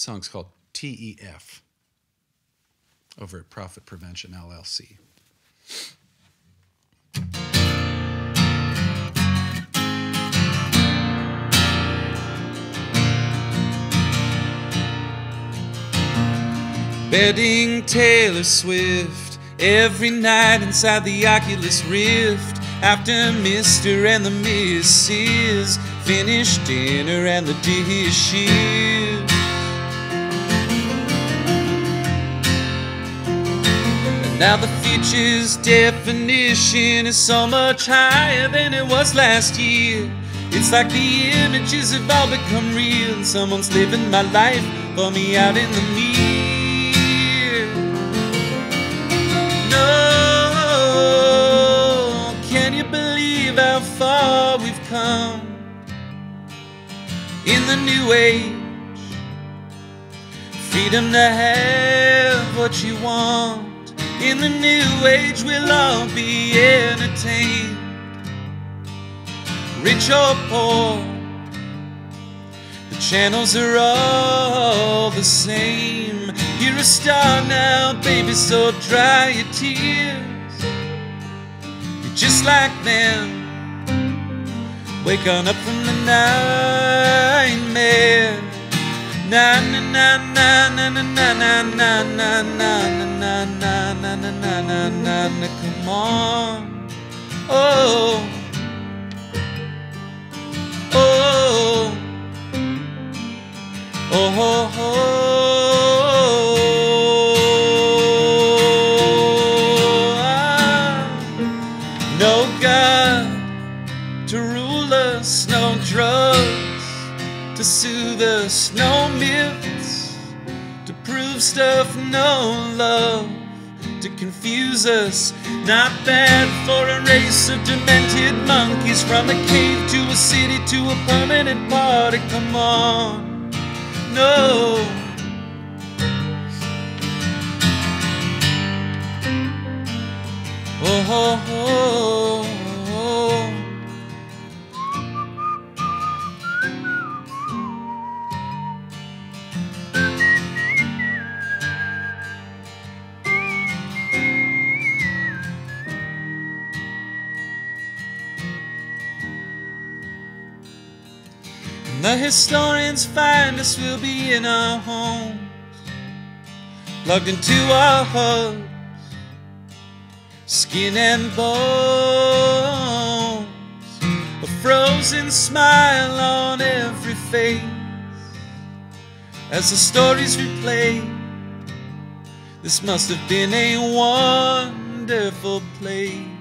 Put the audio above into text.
song's called TEF over at Profit Prevention LLC. Bedding Taylor Swift every night inside the Oculus Rift, after Mr. and the Mrs. finish dinner and the dish shift. And now the future's definition is so much higher than it was last year. It's like the images have all become real, and someone's living my life for me out in the mirror. No, can you believe how far we've come in the new age? Freedom to have what you want. In the new age we'll all be entertained, rich or poor, the channels are all the same. You're a star now, baby, so dry your tears. You're just like them, wake on up from the nightmare. Na na na na na na na na na na na na na na na na na. Come on, oh, oh, oh, oh, oh. No God to rule us, no drugs to soothe us, no myths to prove stuff, no love to confuse us. Not bad for a race of demented monkeys, from a cave to a city to a permanent party. Come on, no. Oh, oh, oh, oh. When the historians find us, we'll be in our homes, plugged into our hubs, skin and bones, a frozen smile on every face as the stories replay. This must have been a wonderful place.